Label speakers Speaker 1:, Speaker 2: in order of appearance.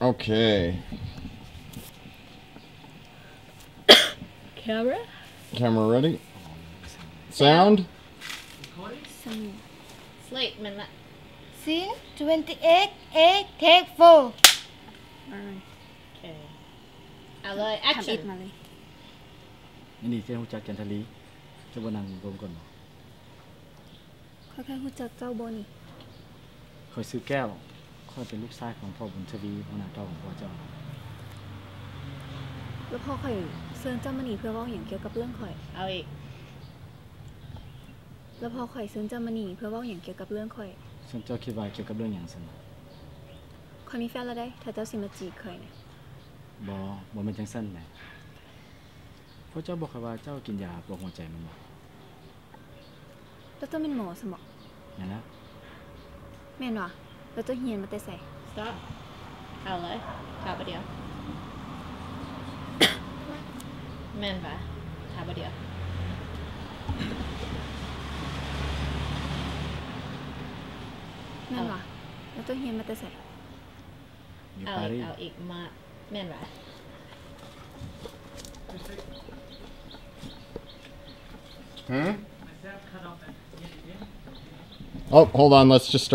Speaker 1: Okay.
Speaker 2: Camera?
Speaker 1: Camera ready? Sound?
Speaker 2: Slate มันละ
Speaker 3: Scene 28 A take 4
Speaker 2: โอเคเอาเลย
Speaker 4: ทำอิ
Speaker 2: action
Speaker 4: ดมาเลย
Speaker 5: นี่เจ้าหูจักจันทลีเจ้าบนังรวมก่อนบ่
Speaker 4: ค่อยๆหูจักเจ้าโบนี่
Speaker 5: คอยซื้อแก้วค่อยเป็นลูกชายของพ่อบุญทวีหัวหน้าเจ้าของพ่อเจ้า
Speaker 4: แล้วพ่อข่อยเชิญเจ้ามานี่เพื่อเว้าอย่างเกี่ยวกับเรื่องข่อย
Speaker 2: เอาอีก
Speaker 4: แล้วพ่อข่อยเชิญเจ้ามานี่เพื่อเว้าอย่างเกี่ยวกับเรื่องข่อย
Speaker 5: ซึ่งเจ้าคิดว่าเกี่ยวกับเรื่องหยังซั่น
Speaker 4: ข่อยมีแฟนแล้วได้ ถ้าเจ้าสิมาจีบข่อยเนี่ย
Speaker 5: บ่แม่นจังซั่นแหละเพราะเจ้าบอกข้อยว่าเจ้ากินยาปลุกหัวใจมันบ่
Speaker 4: แล้วเจ้าเป็นหมอสมอง
Speaker 5: นั่นล่ะ
Speaker 4: แม่นวะแล้วเจ้าเฮียนมาแต่ใส่
Speaker 2: stop เอาเลยถามประเดี๋ยว แม่นปะถามประเดี๋ยว
Speaker 4: แม่นวะแล้วเจ้าเฮียนมาแต่ใส่
Speaker 5: อยู่
Speaker 2: เอา
Speaker 5: ปา
Speaker 2: อี
Speaker 5: รี
Speaker 2: ก
Speaker 5: ส
Speaker 2: เอาอีกมาแม่นปะ
Speaker 1: Oh, hold on. Let's just start.